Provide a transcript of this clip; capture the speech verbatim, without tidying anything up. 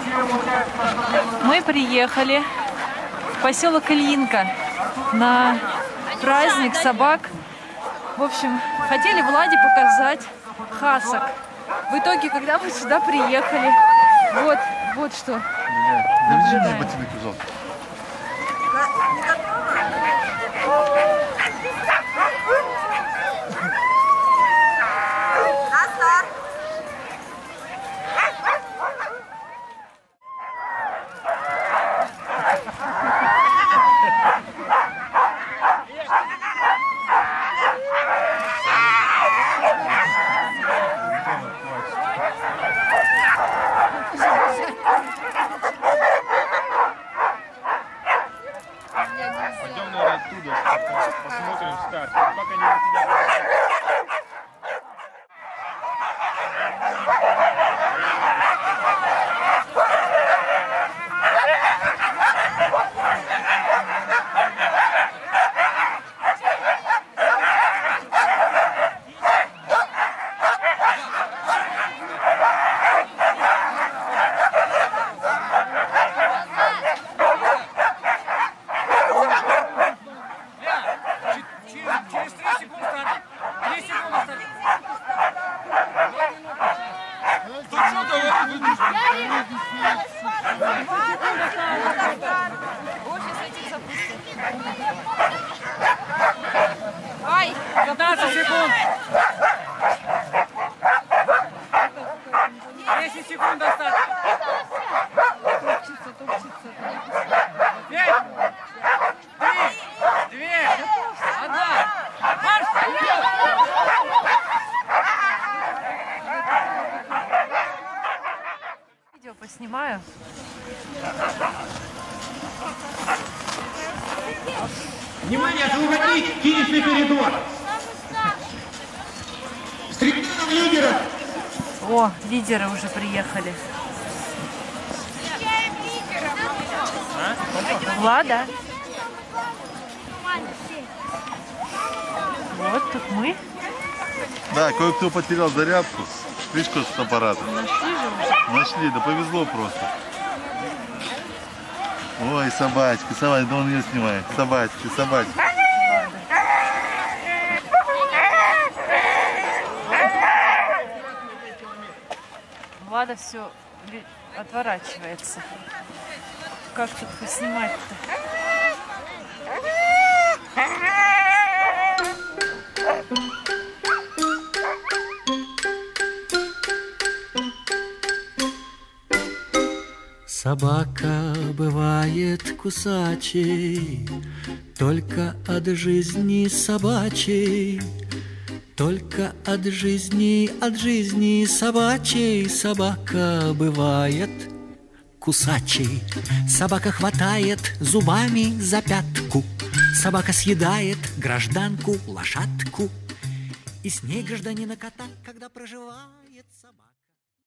Мы приехали в поселок Ильинка на праздник собак. В общем, хотели Владе показать хасок. В итоге, когда мы сюда приехали, вот, вот что. Завяжи мне ботинок, пожалуйста. Пойдем, наверное, оттуда, посмотрим старт. Пока не на тебя. Ай, пятнадцать секунд. десять секунд осталось. топчется, топчется. пять, три, две, одна. Марш! Видео поснимаю. Внимание, освободить финишный коридор! Стрельба лидеров! О, лидеры уже приехали. Влада. Вот тут мы. Да, кое-кто потерял зарядку, фишку с аппарата. Нашли же уже. Нашли, да повезло просто. Ой, собачка, собачка, да он ее снимает. Собачки, собачки. Влада все отворачивается. Как тут поснимать-то? Собака бывает кусачей, только от жизни собачей, только от жизни, от жизни собачей собака бывает кусачей. Собака хватает зубами за пятку, собака съедает гражданку лошадку, и с ней гражданина кота, когда проживает.